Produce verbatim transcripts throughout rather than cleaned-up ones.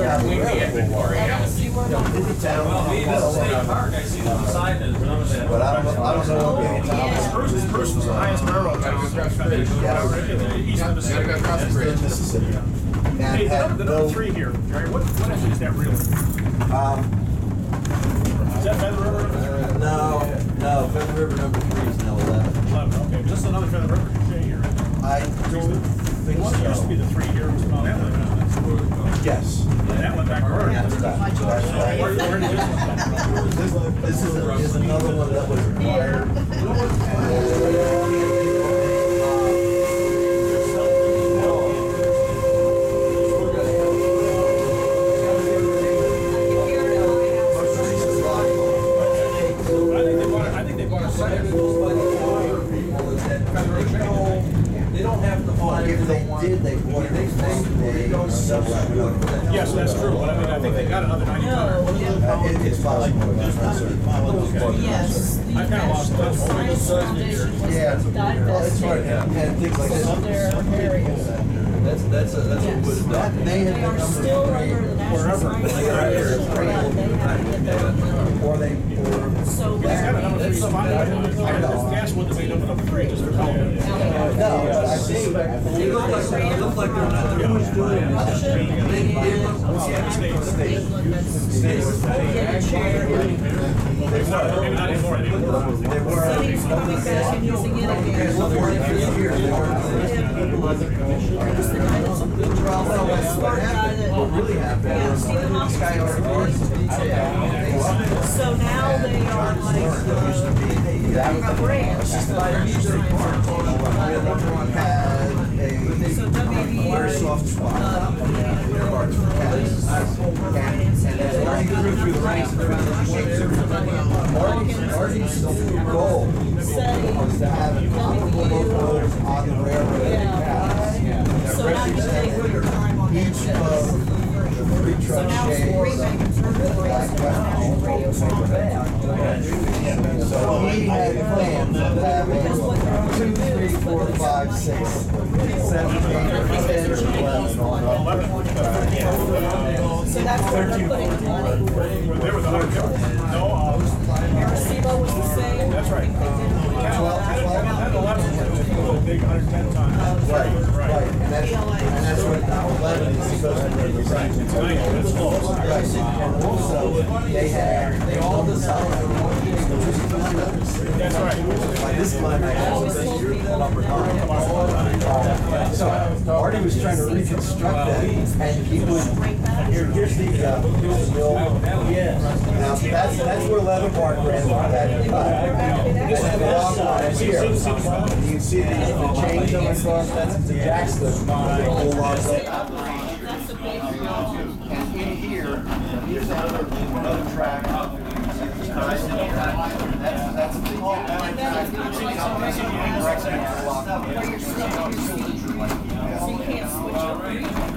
have a railroad. Well, me, this is State Park, I see the sign is, But I don't know, I don't know what the First, this person's the highest railroad town. East of Mississippi. Mississippi. Hey, the number, the number three here, Jerry, what, what actually is that really? Um, Is that Feather River? uh, no, no, Feather River number three is now eleven. Eleven, okay, this is another Feather River cliche here. I don't think Well, it used to be so. the three here, was about that one. Yes. That went back early. That's right. That's right. Where, where did this one come from? This, this is, a, is another one that was acquired. They don't have the flag. If they did, they would have substituted. Yes, that's true, but I mean, I think they got another ninety ton. Uh, it, it's possible. I'm not certain. Yes. I kinda lost touch. Science Foundation was Yeah, well, it's hard, divested and things like of this. their areas. That's, that's, a- that's what was That done. may have They been are number still three, under the National wherever. Science They are Foundation, three. but they have to get their own money. or they, or. So It's got a number they're. three spot. I guess what they number number three, just for calling. No, but I think. They look like, they look like they're not, they're always doing it. Maybe not anymore. They were. So he's coming back and using it again. Who's the guy that's a good draw? The smart guy that. What really happened Yeah, was Stephen this guy Hawkins. already. So now they are like, uh, That a branch. had a So W B A, very soft spot. uh, There are two cats. And as Marty grew through the ranks, there was a shapes of Marty's, Marty's goal was to have comparable locals on the railroad cats that So now you take represented your time on that each shit. of the three So truck now it's three shades. conservative rails and national radio station. So he had plans of having two, three, four, five, six, seven, eight, ten, eleven on So that's where they're putting the money. They were the hundred killers. No, uh, Arecibo was the same. that's right. That eleven was a big hundred ten ton. Right, right, and that's, and that's what eleven is supposed to represent. It's close. Right, and also, they had, they all decided on what they were just doing numbers. That's right. By this time, I had number nine. Uh, So, Marty was trying to reconstruct that, and he was, here, here's the, uh, here's the mill. Now, that's, that's where eleven Park ran, that cut. And then the long line is here. You can see the, the chain coming across, that's the Jackson, the whole log. That's a big problem. And in here, here's another, another track. That's, that's a big track. Where you're stuck in your seat. So you can't switch over.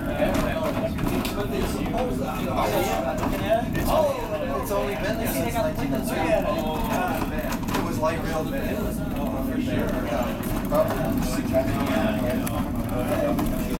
It's only been there since nineteen thirty. It was light rail, but it was, for sure. Probably.